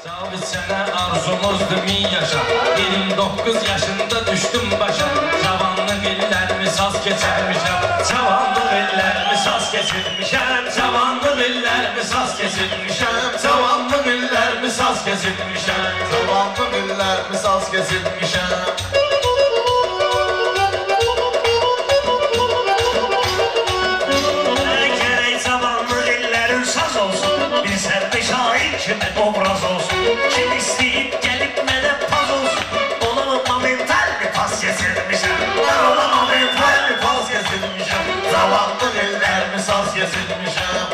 Zavit sənə arzumuzdur 1000 yaşa 29 yaşında düşdüm başa Cavanlıq illərimi saz keçirmişəm Cavanlıq illərimi saz keçirmişəm Cavanlıq illərimi saz keçirmişəm Cavanlıq illərimi saz keçirmişəm Cavanlıq illərimi saz keçirmişəm Kimi obraz olsun, kim isteyip gelip mənə paz olsun Ona momental bir pas kesilmişəm Ona momental bir pas kesilmişəm Zavallıq ellərimi saz kesilmişəm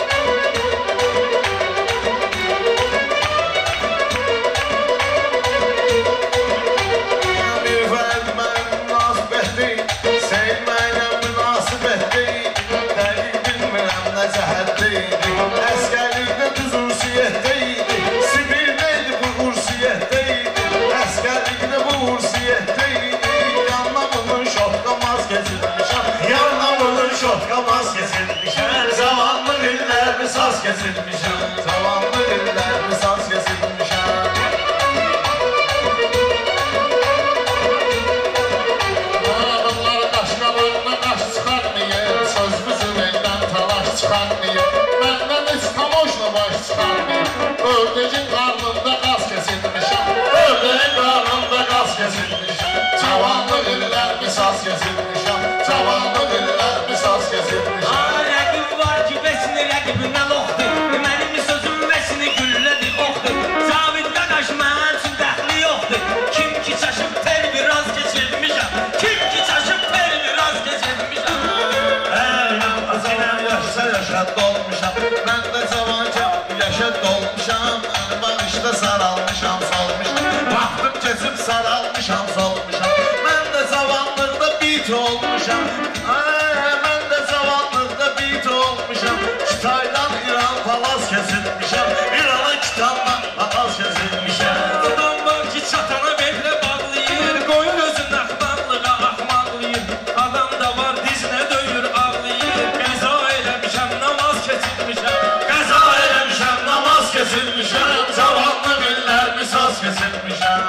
Bir fərd mən münasibətdir Sevməklə münasibətdir Dəqiq bilmirəm nə cəhətdir Əskərliklə düzürsiyətdəydi Sibirləydi bu ursiyətdəydi Əskərliklə bu ursiyətdəydi Yanlamının şotqamaz kesilmişəm Yanlamının şotqamaz kesilmişəm Zavallıq illərimi saz kesilmişəm Zavallıq illərimi saz kesilmişəm Adamlar qaşqalarına qaş çıxarmayın Sözümüzün eldən talaş çıxarmayın Məndən İskamojla baş çıxarmayın Ördəyin qarnında qaz kesilmişəm Ördəyin qarnında qaz kesilmişəm Cavanlıq illərimi saz kesilmişəm Cavanlıq illərimi saz kesilmişəm Rəqib var ki, vəsini rəqibindən oxdur Mənim sözüm vəsini güllədi oxdur Cavid qaqaş mən üçün dəxli yoxdur Kim ki çaşıb ter biraz keçirmişəm Kim ki çaşıb ter biraz keçirmişəm Cavan yaşa yaşa dolmuşam Mən də cavanca yaşa dolmuşam Mən işte saralmışam solmuşam Vaxtım keçib saralmışam solmuşam Mən də cavanlıqda bit olmuşam Mən də cavanlıqda bit olmuşam Kitaydan İran palaz kesilmişəm İran'a kitandan palaz kesilmişəm Adam var ki çatana bellə bağlayır Qoyun özün axmaqlığa axmaqlayır Adam da var dizinə döyür ağlayır Qəza eləmişəm namaz keçirmişəm Qəza eləmişəm namaz kesilmişəm Cavanlıq illərimi saz kesilmişəm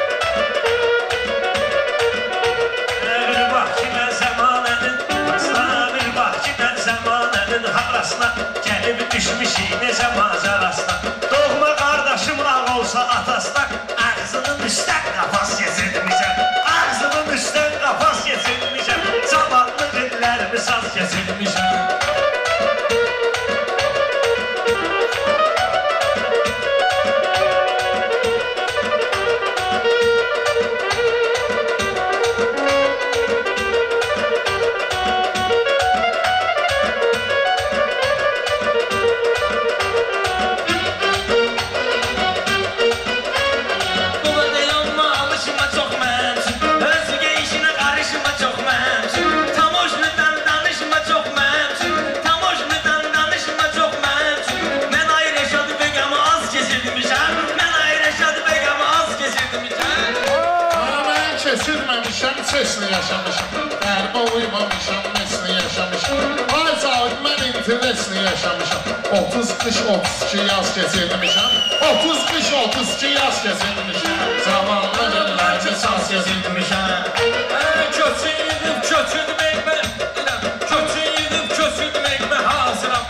Bir bax ki mən zəmanənin Bir bax ki mən zəmanənin harasına Gəlib düşmüşük necə macarasına Doğma qardaşım ağ olsa atasına Ağzının üstən qafas kesilmişəm Ağzının üstən qafas kesilmişəm Zavallıq illərimi saz kesilmişəm Buna dayanma alışma çox məmsin Özgə işinə qarışma çox məmsin Tamojnidən danışma çox məmsin Tamojnidən danışma çox məmsin Mən ay Rəşad Beqamı az keçirmişəm Mən ay Rəşad Beqamı az keçirmişəm Mən keçirməmişəm, çesni yaşamışam Qərbə uymamışam, mesni yaşamışam Ay Cavid, mən interesni yaşamışam 30 qış, 32 yaz keçirmişəm 30 qış, 32 yaz keçirmişəm Zamanlı illərci saz keçirmişəm Köçün yedib köçürməkmə Köçün yedib köçürməkmə hazıram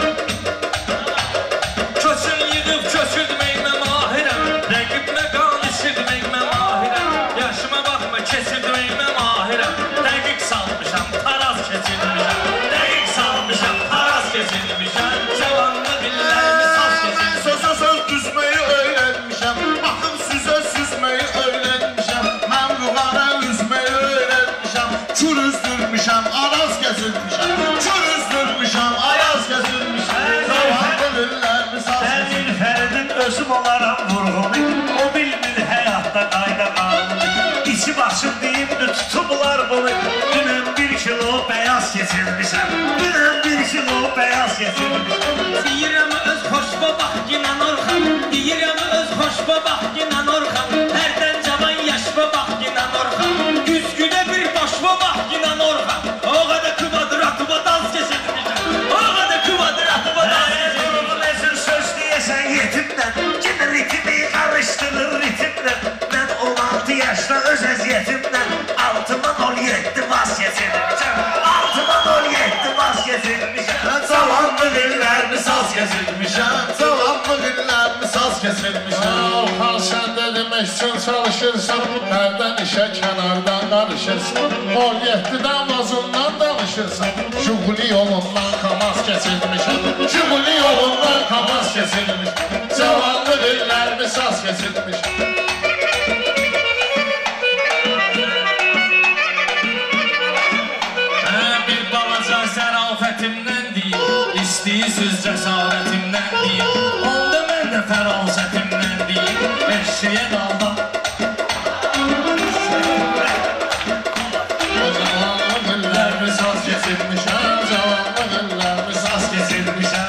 Köçün yedib köçürməkmə mahirəm Rəqiblə qan içirməkmə mahirəm Yaşıma baxma keçirməkmə mahirəm Dəqiq salmışam, taraz keçirmişəm Dəqiq salmışam, taraz keçirmişəm Cavanlıq illərimi saz Mən keçirmişəm sözə söz düzməyi öyrənmişəm Baxım süzə süzməyi öyrənmişəm Mən ruhana üzməyi öyrənmişəm Kür üzdürmüşəm, araz keçirmişəm Kür üzdürmüşəm, araz keçirmişəm Zavallı illərimi saz Mən Nilfəridin özüm olaram vurğunu O bilmir həyatda qayda qanunu İçi başım deyimdir tutublar bunu Dünən 1 kilo beyaz keçirmişəm Dünən 1 kilo beyaz keçirmişəm Deyirəm öz xoşba bax ginən orxam Deyirəm öz xoşba bax ginən orxam Hərdən cavan yaşba bax ginən orxam Güzgüdə bir boşba bax ginən orxam O qədər kvadratıma dans keçirmişəm O qədər kvadratıma dans keçirmişəm Nəzir söz deyəsən yetimdən Kimi ritmi qara illərimi saz kesilmişəm. Zavallı illərimi saz kesilmişəm. Xan sən də demək üçün çalışırsan, hərdən işə kənardan qarışırsan. 17-dən vazından danışırsan, Jiguli yolundan kamaz kesilmişəm. Jiguli yolundan kamaz kesilmişəm. Zavallı illərimi saz kesilmişəm. Bir balaca zərafətimdən deyil, istəyirsiniz cəsarətimdən deyil. Onda mən də fərasətimdən deyil, eşeğe daldım. Zavallı illərimi saz kesilmişəm. Zavallı illərimi saz kesilmişəm.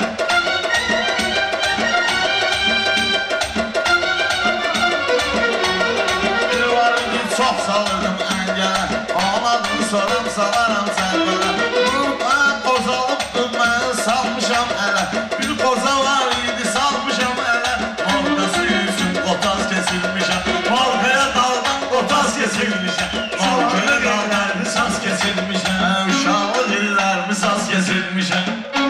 Çox salırdım əngələ, ağladım sorum salaram sərvərə. Mən qozalıbdım, mən salmışam ələ. Bir qoza var idi, salmışam ələ. Ortası yüzüm qotaz kesilmişəm. Markaya daldan qotaz kesilmişəm. Markaya daldan Saz kesilmişəm, uşaqlıq illərimi saz saz kesilmişəm.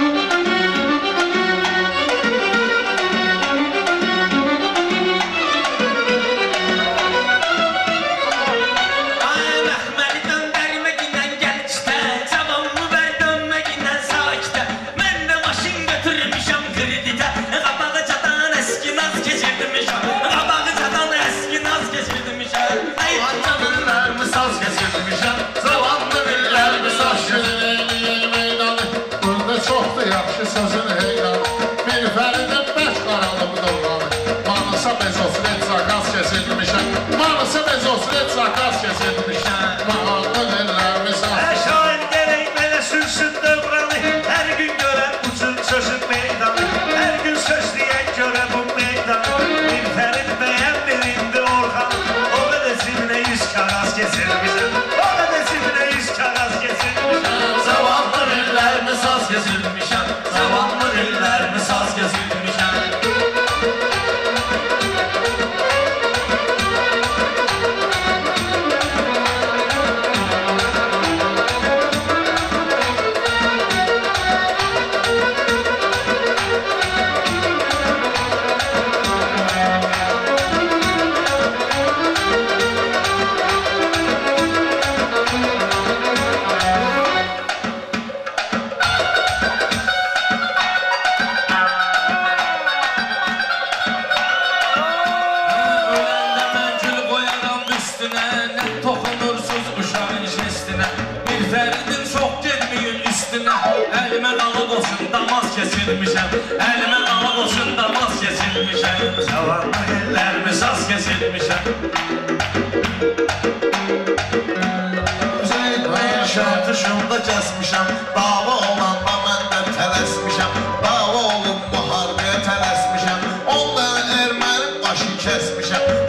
illərimi saz kesilmişəm. Zavallı illərimi saz kesilmişəm. Burada çoxdur yaxşı sözün heyranı. Bir fəridə bəş qaranlıq doğranı. Manısa bezosret zakaz kesilmişəm. Manısa bezosret zakaz kesilmişəm. Mahallı illərimi saz Her şahin gerek mənə sürsün dövranı. Her gün görən ucun sözün meydanı. Her gün söz diyen görə bu meydanı. Bir fərid bəyənmir indi Orxanı. O qədər zibinə 100 kağaz kesilmişəm. O qədər zibinə 100 kağaz kesilmişəm. Zavallı illərimi saz kesilmişəm, zavallı illərimi saz kesilmişəm. Öləndə mən gül qoyaram üstünə, nə toxunursuz uşağın jestinə. Bir fəridin çox getməyin üstünə, əlimə qalıq olsun damaz kesilmişəm. Əlimə qalıq olsun damaz kesilmişəm. Zavallı illərimi saz kesilmişəm. Mən şartışımda kəsmişəm. Dava olanda mən də tələsmişəm. Dava olub müharibəyə tələsmişəm. 10 dənə erməni başı kəsmişəm.